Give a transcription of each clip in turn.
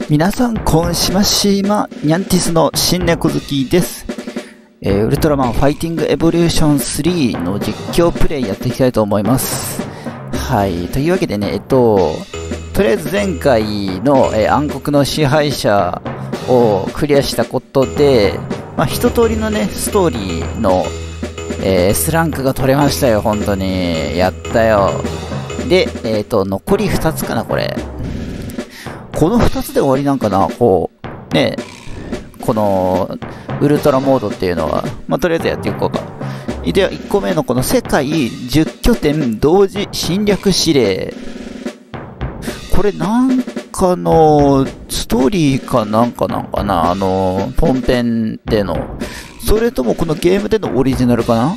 皆さん、こんしましま、ニャンティスの新猫好きです。ウルトラマンファイティングエボリューション3の実況プレイやっていきたいと思います。はい。というわけでね、とりあえず前回の、暗黒の支配者をクリアしたことで、一通りのね、ストーリーの、S ランクが取れましたよ、本当に。やったよ。で、残り2つかな、これ。この2つで終わりなんかな、こう、ね、この、ウルトラモードっていうのは、とりあえずやっていこうか。では、1個目のこの世界10拠点同時侵略指令。これなんかの、ストーリーかなんかな、本編での。それともこのゲームでのオリジナルかな。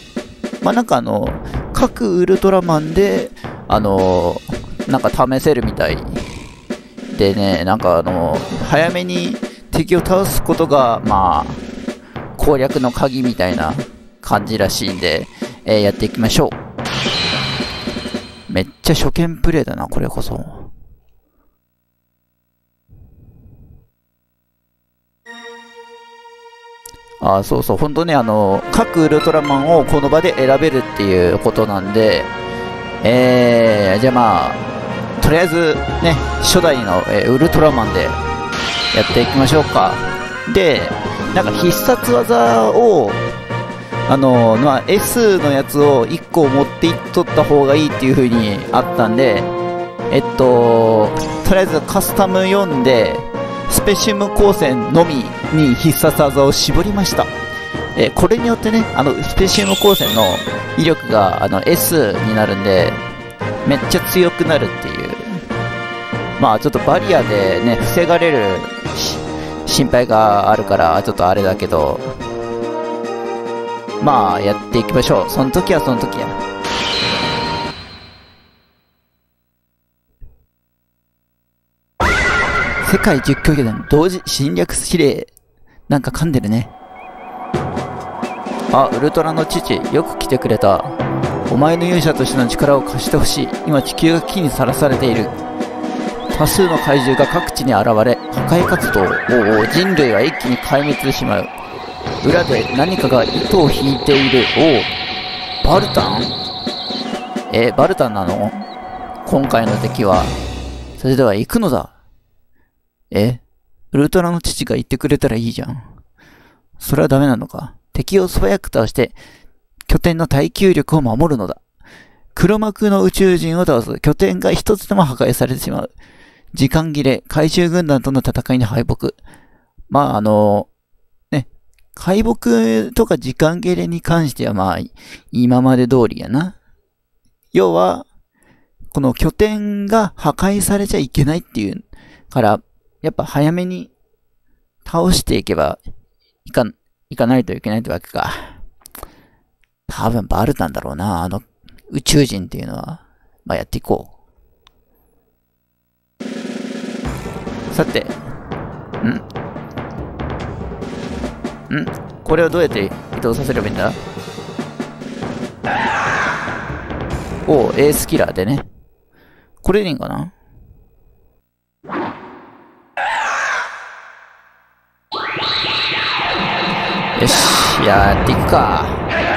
各ウルトラマンで、なんか試せるみたい。でね、早めに敵を倒すことが、攻略の鍵みたいな感じらしいんで、やっていきましょう。めっちゃ初見プレイだな、これこそ。そうそう、ほんとね、各ウルトラマンをこの場で選べるっていうことなんで、じゃあとりあえずね、初代の、ウルトラマンでやっていきましょうか。で、必殺技を、S のやつを1個持っていっとった方がいいっていう風にあったんで、とりあえずカスタム読んで、スペシウム光線のみに必殺技を絞りました。これによってね、スペシウム光線の威力がS になるんで、めっちゃ強くなるっていう。ちょっとバリアでね、防がれる心配があるから、ちょっとあれだけど、やっていきましょう。その時はその時や。世界10拠点同時侵略指令。なんか噛んでるね。ウルトラの父、よく来てくれた。お前の勇者としての力を貸してほしい。今地球が危機にさらされている。多数の怪獣が各地に現れ、破壊活動。人類は一気に壊滅してしまう。裏で何かが糸を引いている。バルタン？バルタンなの？今回の敵は。それでは行くのだ。ウルトラの父が言ってくれたらいいじゃん。それはダメなのか。敵を素早く倒して、拠点の耐久力を守るのだ。黒幕の宇宙人を倒す。拠点が一つでも破壊されてしまう。時間切れ、怪獣軍団との戦いに敗北。敗北とか時間切れに関しては今まで通りやな。要は、この拠点が破壊されちゃいけないっていうから、やっぱ早めに倒していけばいかないといけないってわけか。多分バルタンだろうな、宇宙人っていうのは。やっていこう。さて、これをどうやって移動させればいいんだ？エースキラーでね。これでいいんかな？よし、やっていくか。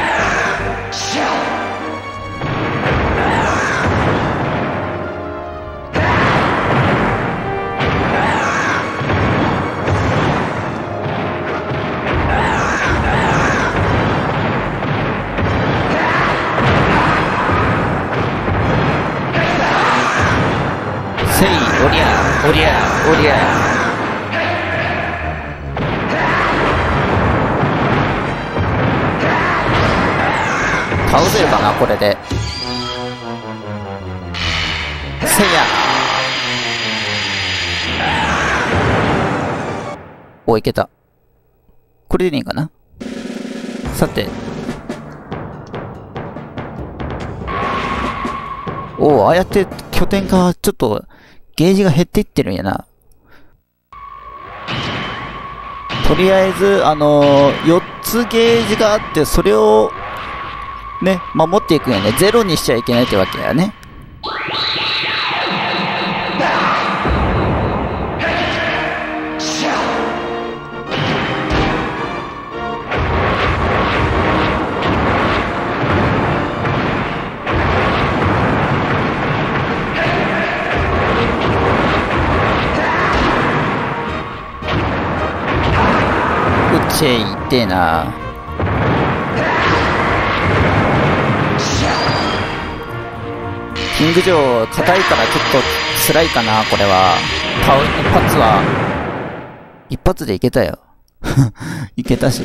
おりゃ倒せるかな、これで。せやいけた。これでいいかな。さて、ああやって拠点がちょっとゲージが減っていってるんやな。とりあえず、4つゲージがあって、それを、ね、守っていくんやね。ゼロにしちゃいけないってわけやね。 チェイってえな。キングジョー硬いからちょっと辛いかな、これは。一発でいけたよ。いけたし。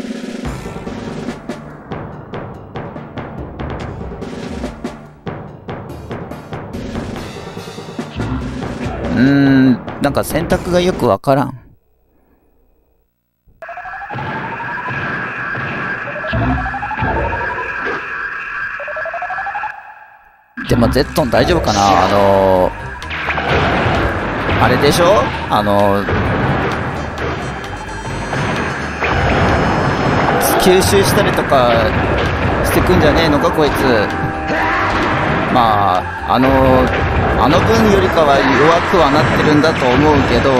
なんか選択がよくわからん。でもゼットン大丈夫かな。あれでしょ、吸収したりとかしてくんじゃねえのかこいつ。まああの分よりかは弱くはなってるんだと思うけど、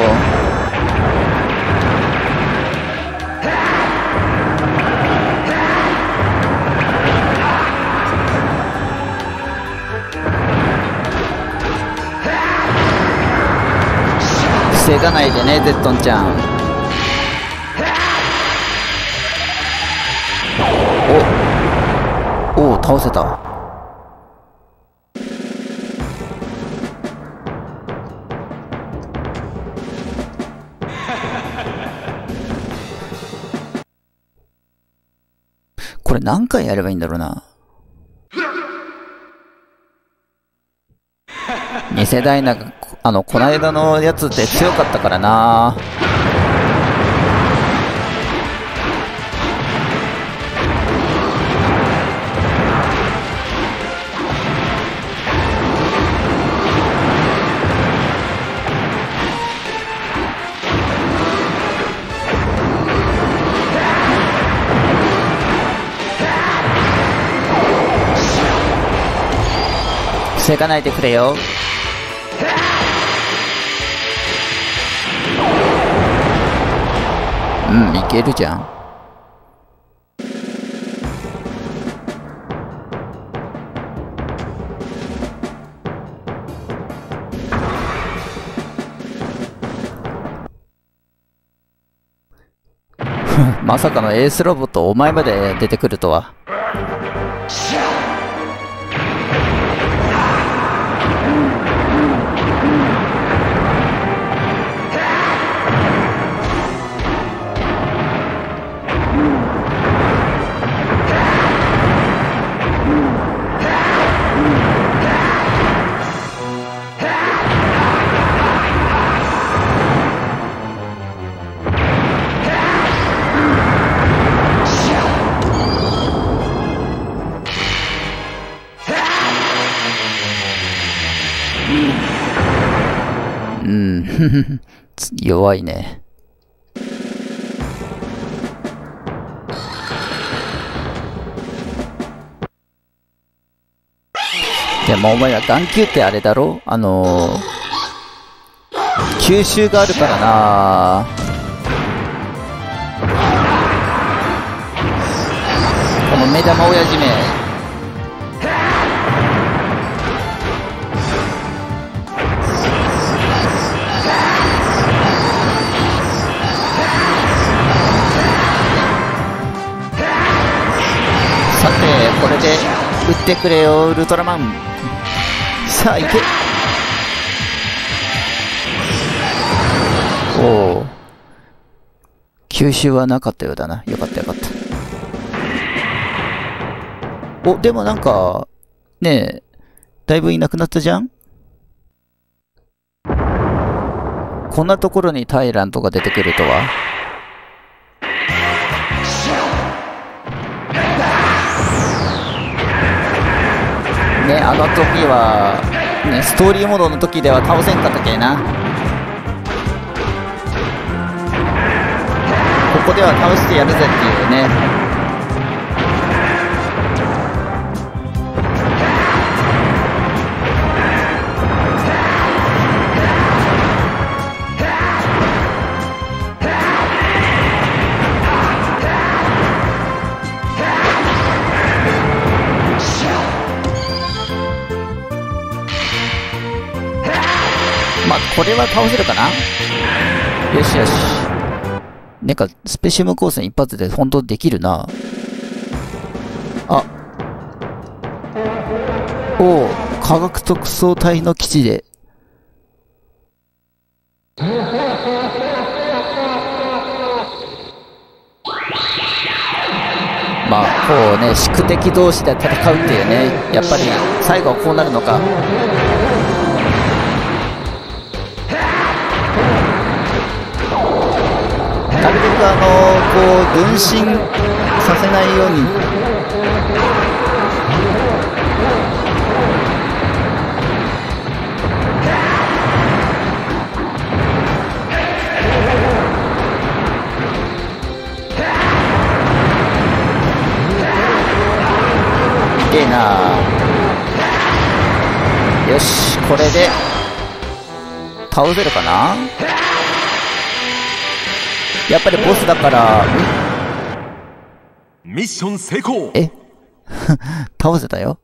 防がないでね、ゼットンちゃん。お、倒せた。これ何回やればいいんだろうな。2世代なんか、こないだのやつって強かったからな。防がないでくれよ。いけるじゃん。まさかのエースロボットお前まで出てくるとは。弱いね。でもお前は眼球ってあれだろ、吸収があるからな。この目玉親父め。さて、これで撃ってくれよ、ウルトラマン。さあ、行け。おお。吸収はなかったようだな。よかったよかった。お、でもなんか、ねえ、だいぶいなくなったじゃん？こんなところにタイラントが出てくるとは。ね、あの時は、ね、ストーリーモードの時では倒せんかったけな。ここでは倒してやるぜっていうね。まあ、これは倒せるかな。よしよし。 なんか、スペシウム光線一発で本当できるな。あ。おお、科学特捜隊の基地で。まあ、こうね、宿敵同士で戦うっていうね、やっぱり最後はこうなるのか。なるべくこう、分身させないように。いいな。よし、これで倒せるかな。やっぱりボスだから。 ミッション成功。 え倒せたよ。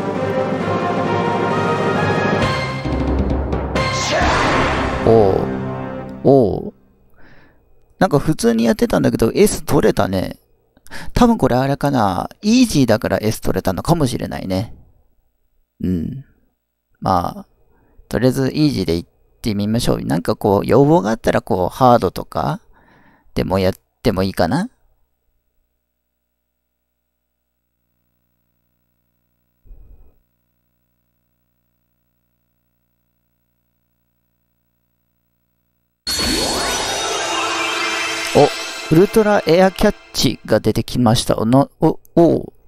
おおおお、なんか普通にやってたんだけど S 取れたね。多分これあれかな。イージーだから S 取れたのかもしれないね。うん。まあ、とりあえずイージーで行ってみましょう。なんかこう、要望があったらこう、ハードとかでもやってもいいかな。お、ウルトラエアキャッチが出てきました。お、